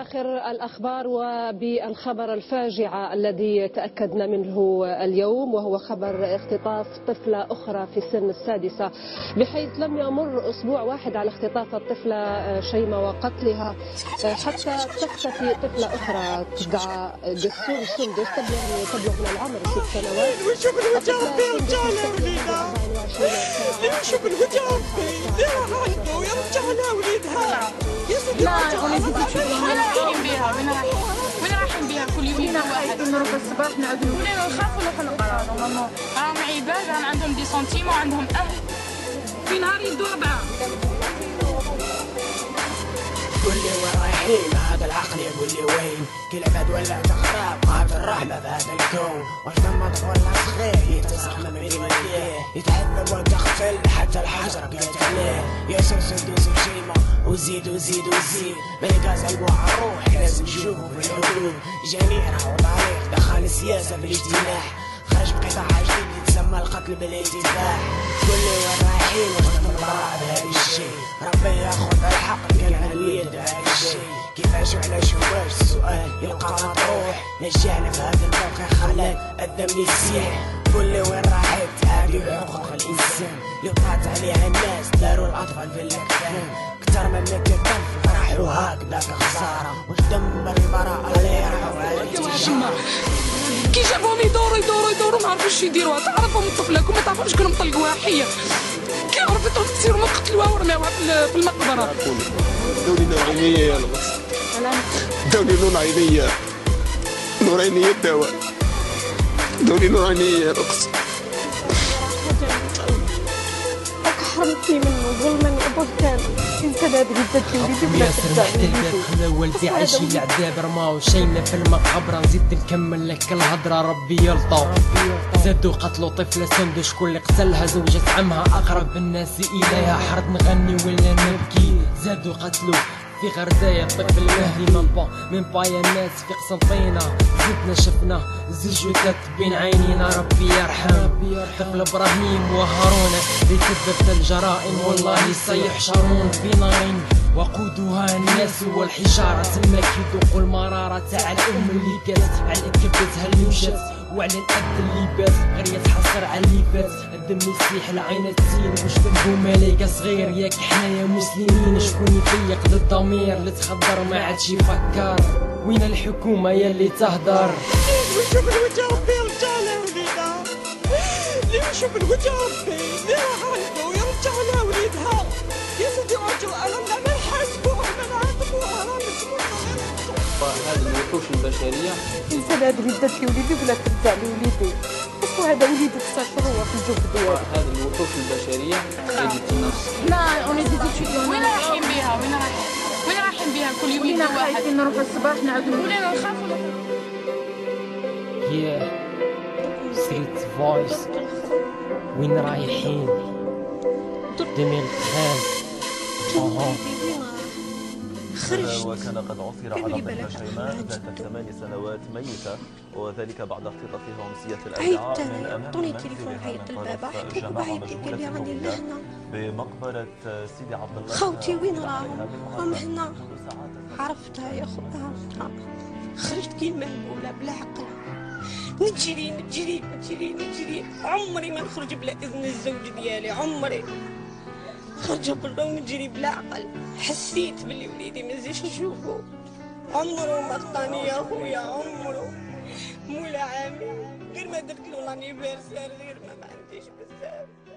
بآخر الأخبار وبالخبر الفاجعة الذي تأكدنا منه اليوم، وهو خبر اختطاف طفلة أخرى في سن السادسة، بحيث لم يمر أسبوع واحد على اختطاف الطفلة شيماء وقتلها حتى تختفي طفلة أخرى تدعى جسور سندس تبلغ من العمر 6 سنوات. وشوف الوجه ربي يرجع لها وليدها، شوف الوجه ربي اللي راح عنده يرجع لها وليدها. يا سيدي لا وين رايحين بها؟ وين رايحين بها كل يوم؟ وين رايحين نروح الصباح نعاودوا وين نخافوا نروحوا نقراو؟ ماما راهم عباد، راهم عندهم دي سنتيم وعندهم أهل، في نهار يدوا 4. قول لي وين رايحين؟ هذا العقل يقول لي وين؟ كل عباد ولا تغراب قاد الرحمة في هذا الكون. واش ثم طفل ولا صغير يتسخ من بين يديه، يتعذب وتغفل حتى الحجر قلت عليه. يا سندس وشيماء وزيد وزيد وزيد، ملقاز البوع الروح لازم نشوفه في الحدود. جميرة وطريق دخل السياسة بالاجتماع، خرج بقطاع جديد يتسمى القتل بالانتفاع. قول لي وين رايحين؟ واش تم البراءة بهذا الشيء؟ ربي ياخذ الحق كان على اليد هذا الشيء. كيفاش وعلاش واش السؤال يلقى مطروح؟ نجعنا في هذا الموقع خلاك الدم يسيح. قول لي وين راحت هذه حقوق الانسان اللي وقعت عليها الناس؟ داروا الاطفال في الاكفان اكثر من 100 طفل راحوا هكذاك خساره. واش دمر البراءة اللي يرحوا على الاستشهاد؟ كي جابوهم يدوروا ما عرفوش يديروها. تعرفوا من طفلكم ما تعرفوش كانوا مطلقوها حيه، كي عرفتوا تصيروا ما قتلوها ورماوها في المقبره. دوني نور عينيا يا الغص، دوني نور عينيا، نور عينيا الدواء، دوني نور عينيا يا الغص. حرمتني منه ظلما وبهتانا. انسان هذه جدتي وليدي ولا تحت الباب خلى والدي عايش العذاب، رماو شيماء في المقبره. نزيد نكمل لك الهضره ربي يلطو. زادوا قتلوا طفله سندس، شكون اللي قتلها؟ زوجة عمها اقرب الناس اليها. حرب نغني ولا نبكي؟ زادوا قتلوا في غرداية الطفل المهدي من بايا الناس في قسنطينة. زدنا شفنا زجوتات بين عينينا ربي يرحم. طفل ابراهيم وهارون اللي سببت الجرائم، والله سيحشرون في نار وقودها الناس والحجارة. تماك يذوق المرارة تاع الام اللي كانت على كبتها اللي مشات، وعلى الأب اللي بات غير يتحسر على اللي فات. الدم يسيح العين تسيل، واش ذنبو ملايكة صغير؟ ياك حنايا مسلمين شكون يفيق ضد الضمير اللي تخدر ما عادش يفكر؟ وين الحكومة يلي تهدر؟ وشوف الوجه ربي يرجع لها وليدها، اللي يشوف الوجه ربي اللي راح عنده يرجع لها وليدها. يا سيدي رجل أنا ما نحاسبوه ما نعاتبوه راه مسموح. هذه الوحوش البشرية انسان هذه جدتي وليدي ولا ترجع لي وليدي. بس هذا وليدي 19 هو في الجوف ديالو. هذه الوحوش البشرية اللي تنص. لا اوني دي ستوديو. وين رايحين بها؟ وين رايحين بها كل يوم؟ وين رايحين نروحوا الصباح نعاودوا وين نخافوا ستريت فويس. وين رايحين؟ 2013. وكان قد عثر على طفلة شيماء ذات 8 سنوات ميتة، وذلك بعد اختطافها أمسية الأربعاء من أمام منزلها من طرف جماعة مجهولة الهوية بمقبرة سيدي عبد الله. خوتي وين راهم هنا؟ عرفتها يا خويا، عرفتها. خرجت كي مهبولة بلا عقل، نجري عمري ما نخرج بلا إذن الزوج ديالي. عمري خرجت برا ونجري بلا عقل. حسيت باللي وليدي ما نزيدش نشوفو. عمرو ما خطاني يا خويا، عمرو مولا عامي غير ما درت له لانيفرسير، غير ما عنديش بزاف.